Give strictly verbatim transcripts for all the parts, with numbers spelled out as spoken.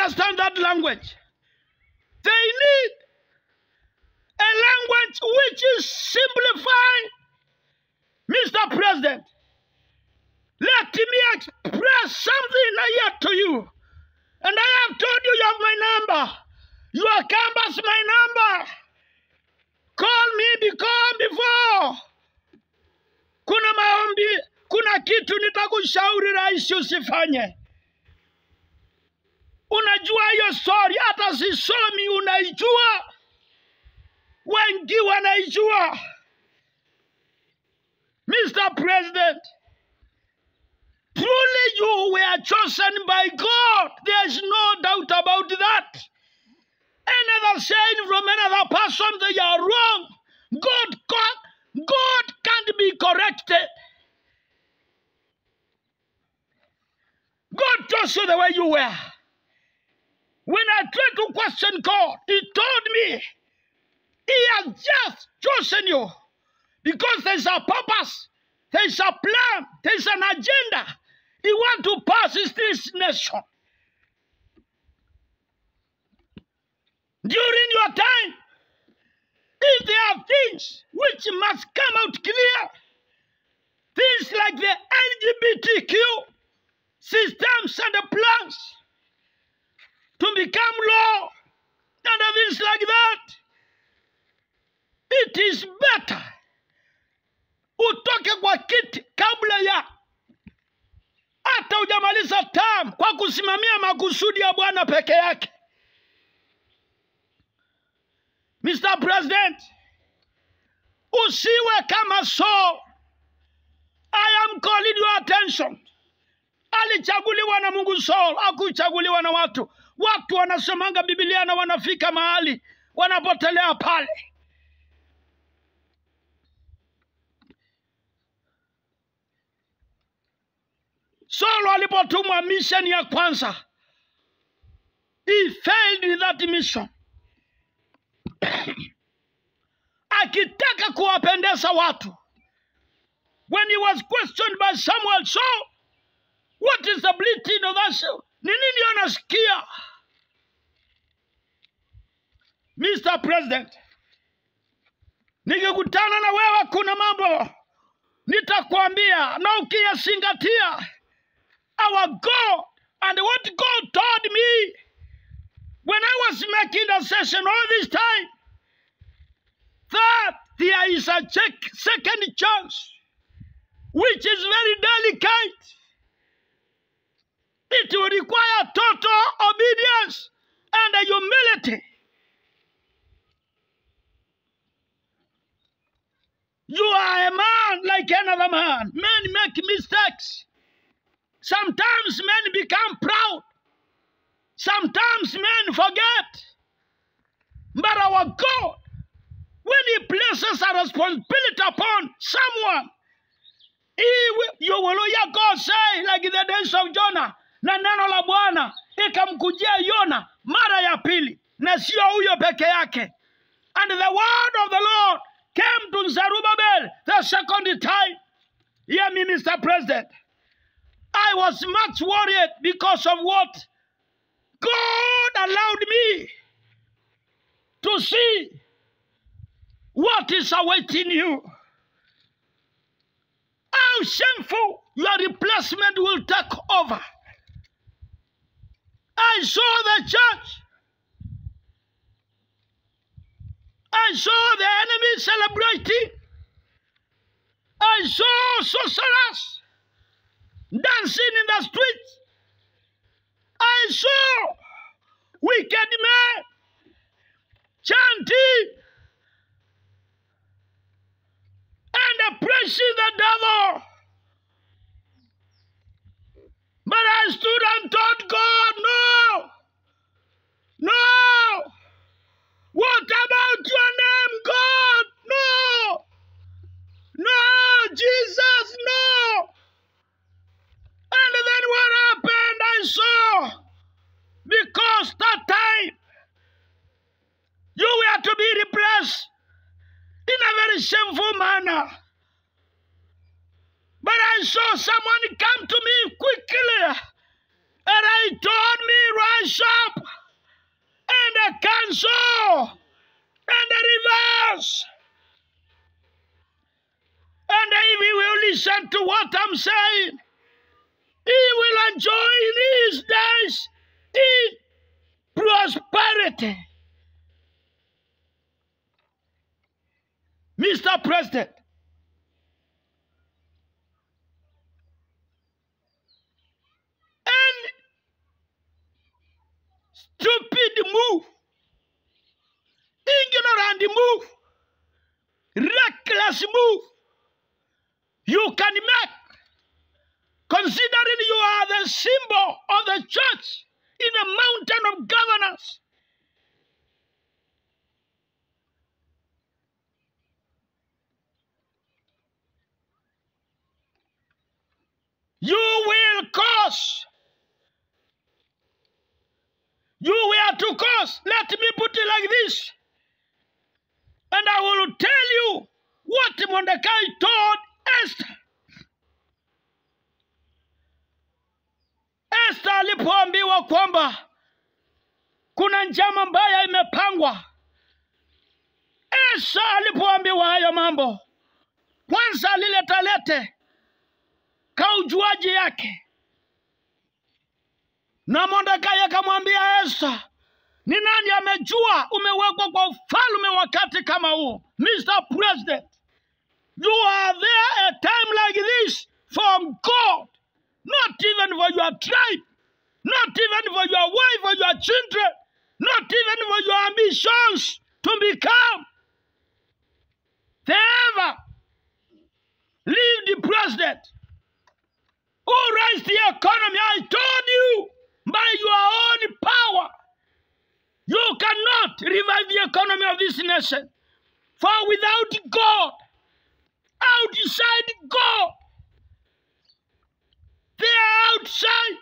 understand that language. They need a language which is simplified. Mister President, let me express something here to you. And I have told you you have my number. Your campus, my number. Call me because before. Kuna maombi, kuna kitu nitakushauri rais usifanye. Unajua hiyo story, hata sisomi unaijua. Wengi wanaijua. Mister President, truly you were chosen by God. There's no doubt about that. Another saying from another person, they are wrong. God, God, God can't be corrected. God chose you the way you were. When I tried to question God, He told me He has just chosen you because there's a purpose, there's a plan, there's an agenda. He wants to pass this nation. During your time, if there are things which must come out clear, things like the L G B T Q systems and the plans to become law and things like that, it is better utoke kwa kiti kabla ya hata hujamaliza term kwa kusimamia makusudi ya Bwana peke yake. Mister President, usiwe kama Saul. I am calling your attention. Alichaguliwa na Mungu Saul, hakuchaguliwa na watu. Watu wanasomanga Biblia na wanafika mahali wanapotelea pale. Saul alipotumwa mission ya kwanza, he failed in that mission. Akitaka kuwapendeza watu. When he was questioned by Samuel, so what is the bleating of that show? Ni nini anasikia? Mister President, nikikutana na wewe kuna mambo nitakwambia na ukiyazingatia. Our God and what God told me when I was making the session all this time, that there is a check, second chance, which is very delicate. It will require total obedience and humility. You are a man like another man. Men make mistakes. Sometimes men become proud. Sometimes men forget. But our God, when He places a responsibility upon someone, He will, you will hear God say, like in the days of Jonah, na neno la Bwana ikamkujia Yona mara ya pili, na sio huyo peke yake. And the word of the Lord came to Zerubbabel the second time. Hear me, Mister President. I was much worried because of what God allowed me to see. What is awaiting you? How shameful your replacement will take over. I saw the church. I saw the enemy celebrating. I saw sorcerers dancing in the streets. I saw wicked men chanting and praising the devil. But I stood and told God, no, no. What about your name, God? No, no, Jesus, no. And then what happened, I saw, because that time, you were to be replaced in a very shameful manner. But I saw someone come to me quickly, and I told me, rise up and cancel and reverse. And if he will listen to what I'm saying, he will enjoy these days in prosperity. Mister President, any stupid move, ignorant move, reckless move you can make, considering you are the symbol of the church in a mountain of governance, you will cause, you will to cause, let me put it like this, and I will tell you what Mordecai told Esther. Esther alipoambiwa kwamba kuna njama mbaya imepangwa, Esther alipoambiwa hayo mambo, kwanza alileta lete kaujuaji yake, na Mordekai akamwambia Esther, ni nani amejua umewekwa kwa ufalme wakati kama huu? Mister President, you are there a time like this from God, not even for your tribe, not even for your wife or your children, not even for your ambitions to become the ever lived president who raised the economy. I told you, by your own power, you cannot revive the economy of this nation. For without God, outside God, they are outside.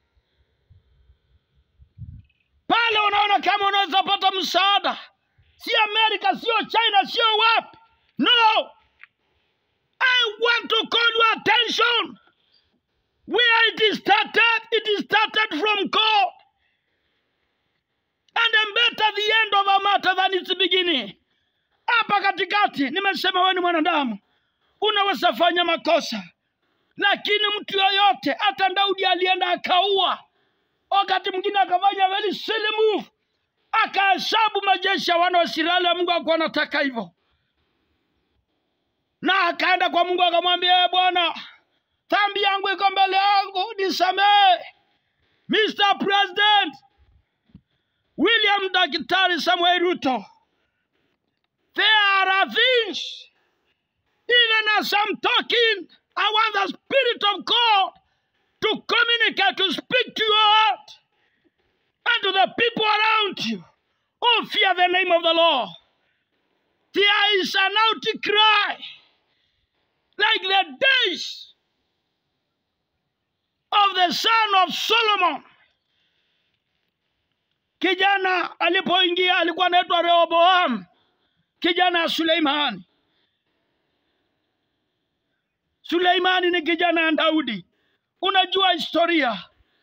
Pale unaona kama unaweza pata msaada, si Amerika, sio China, sio wapi. No, I want to call your attention. Where it is started, it is started from God. And then better the end of a matter than its beginning. Hapa katikati, nimesema wewe ni mwanadamu, unaweza fanya makosa. Lakini mtu yoyote, hata Daudi alienda akaua, wakati mwingine akafanya very silly move, akahesabu majeshi ya wana wa Israeli, Mungu hakuwa anataka hivyo. Na akaenda kwa Mungu akamwambia, Bwana, dhambi yangu iko mbele yangu, nisamehe. Mister President, William Daktari Samuel Ruto, there are things, even as I'm talking, I want the Spirit of God to communicate, to speak to your heart and to the people around you who fear the name of the Lord. There is an outcry like the days of the son of Solomon. Kijana alipoingia alikuwa anaitwa Rehoboam, kijana Suleimani. Suleimani ni kijana Daudi. Unajua historia.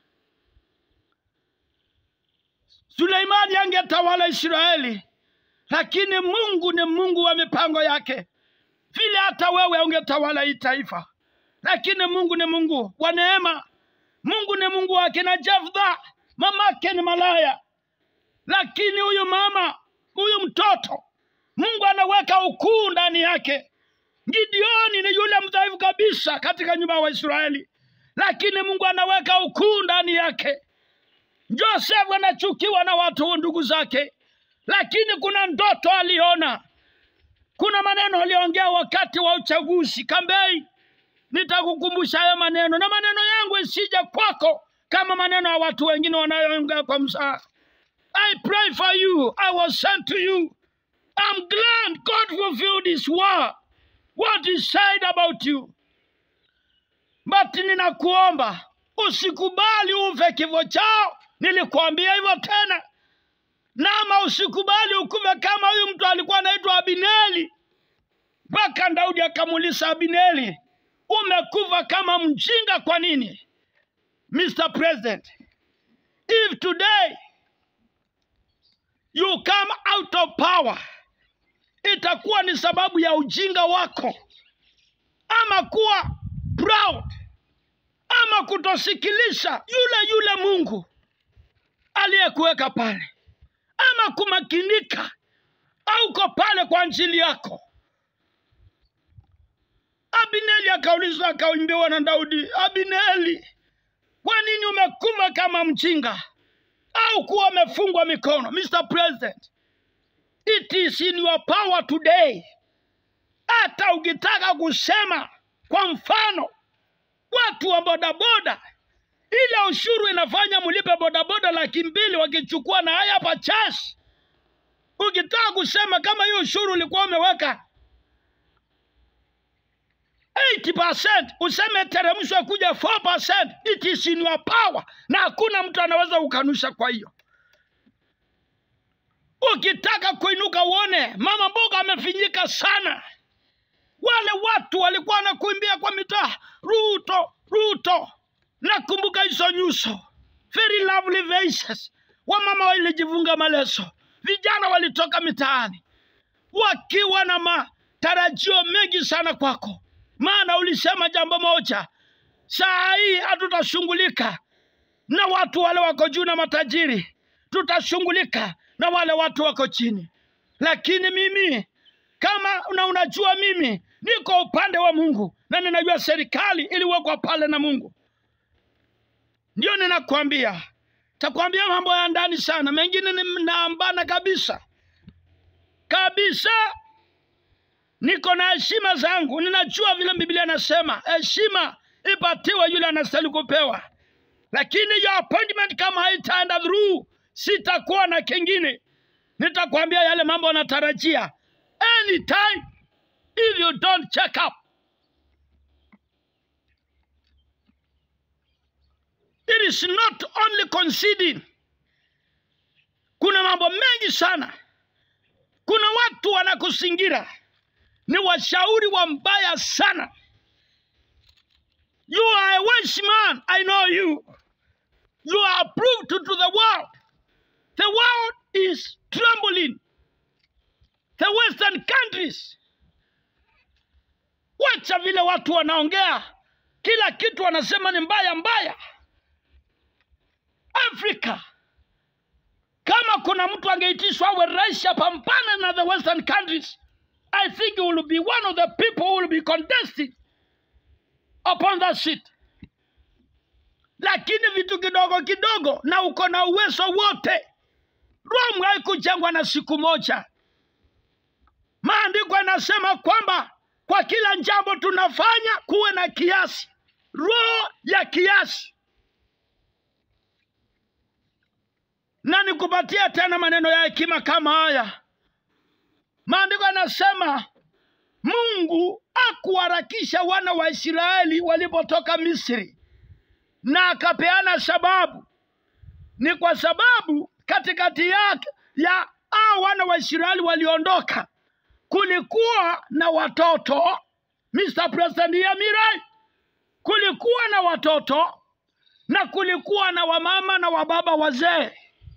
Suleimani angetawala Israeli, lakini Mungu ni Mungu wa mipango yake. Vile hata wewe ungetawala hii taifa, lakini Mungu ni Mungu wa neema. Mungu ni Mungu wa kina Jephthah, mamake ni malaya. Lakini huyu mama, huyu mtoto, Mungu anaweka ukuu ndani yake. Gideoni ni yule mdhaifu kabisa katika nyumba wa Israeli, lakini Mungu anaweka ukuu ndani yake. Joseph anachukiwa na watu ndugu zake, lakini kuna ndoto aliona. Kuna maneno aliongea wakati wa uchaguzi kampeni. Nitakukumbusha haya maneno, na maneno yangu isije kwako kama maneno ya watu wengine wanayoongea kwa msaa. I pray for you. I was sent to you. I'm glad God fulfilled his word, what he said about you. But ninakuomba usikubali ufe kifo chao. Nilikuambia hivyo tena. Nama usikubali ukufe kama huyu mtu alikuwa anaitwa Abineri. Mpaka Daudi akamuuliza Abineri, umekufa kama mjinga kwa nini? Mister President, If today you come out of power, itakuwa ni sababu ya ujinga wako, ama kuwa proud, ama kutosikilisha yule yule Mungu aliyekuweka pale, ama kumakinika au uko pale kwa ajili yako. Abineri akaulizwa, akaimbiwa na Daudi, Abineri, kwa nini umekuma kama mjinga au kuwa umefungwa mikono? Mister President, it is in your power today. Hata ukitaka kusema, kwa mfano, watu wa bodaboda, ile ushuru inafanya mulipe bodaboda laki mbili wakichukua na haya pachasi. Ukitaka kusema kama hiyo ushuru ulikuwa umeweka eighty percent, useme teremshwe kuja four percent, it is in your power. Na hakuna mtu anaweza ukanusha kwa hiyo. Ukitaka kuinuka uone mama mboga amefinyika sana, wale watu walikuwa wanakuimbia kwa mitaa, Ruto, Ruto. Nakumbuka hizo nyuso, very lovely faces. Wamama walijivunga maleso, vijana walitoka mitaani wakiwa na matarajio mengi sana kwako. Maana ulisema jambo moja, saa hii hatutashungulika na watu wale wako juu na matajiri, tutashungulika na wale watu wako chini. Lakini mimi, kama una unajua mimi niko upande wa Mungu, na ninajua serikali iliwekwa pale na Mungu, ndio ninakwambia. Takwambia mambo ya ndani sana, mengine ninaambana kabisa kabisa. Niko na heshima zangu, ninajua vile Biblia inasema heshima ipatiwe yule anastahili kupewa. Lakini your appointment kama haitaenda through, sitakuwa na kingine. Nitakwambia yale mambo natarajia anytime if you don't check up. It is not only conceding. Kuna mambo mengi sana. Kuna watu wanakusingira, ni washauri wa mbaya sana. You are a wise man, I know you. You are approved to, to the world. The world is trembling. The Western countries. Wacha vile watu wanaongea, kila kitu wanasema ni mbaya mbaya. Afrika, kama kuna mtu angeitishwa awe rais apambane na the Western countries, I think he will be one of the people who will be contesting upon that seat. Lakini vitu kidogo kidogo na uko na uwezo wote. Rome haikujengwa na siku moja. Maandiko yanasema kwamba kwa kila jambo tunafanya kuwe na kiasi, roho ya kiasi. Na nikupatia tena maneno ya hekima kama haya. Maandiko yanasema Mungu hakuharakisha wana wa Israeli walipotoka Misri, na akapeana sababu. Ni kwa sababu katikati yake ya hao wana wa Israeli waliondoka, kulikuwa na watoto. Mister President Yamirai, kulikuwa na watoto na kulikuwa na wamama na wababa wazee.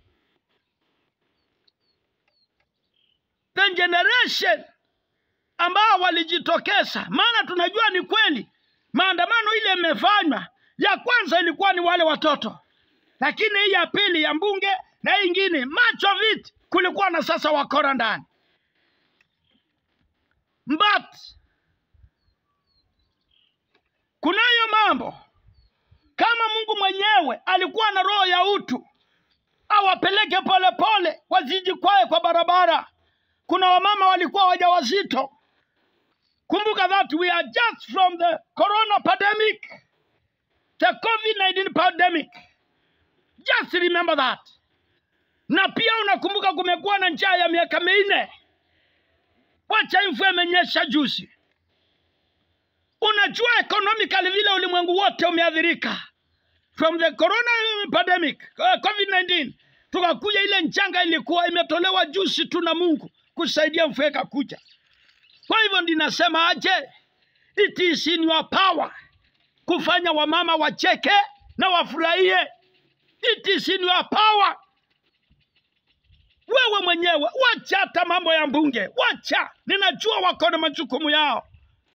The generation ambao walijitokeza, maana tunajua ni kweli maandamano ile imefanywa, ya kwanza ilikuwa ni wale watoto, lakini hii ya pili ya mbunge na hii ingine, much of it kulikuwa na sasa wakora ndani. But kunayo mambo, kama Mungu mwenyewe alikuwa na roho ya utu, awapeleke pole pole wasijikwae kwa barabara. Kuna wamama walikuwa wajawazito. Kumbuka that we are just from the corona pandemic, the COVID nineteen pandemic. Just remember that. Na pia unakumbuka kumekuwa na njaa ya miaka minne. Wacha mvua imenyesha juzi. Unajua economically vile ulimwengu wote umeathirika from the corona pandemic, uh, COVID nineteen. Tukakuja ile njanga ilikuwa imetolewa juzi tu na Mungu kusaidia mvua ikakuja. Kwa hivyo ninasema aje, it is in your power kufanya wamama wacheke na wafurahie. It is in your power. Wewe mwenyewe wacha hata mambo ya mbunge, wacha. Ninajua wako na majukumu yao.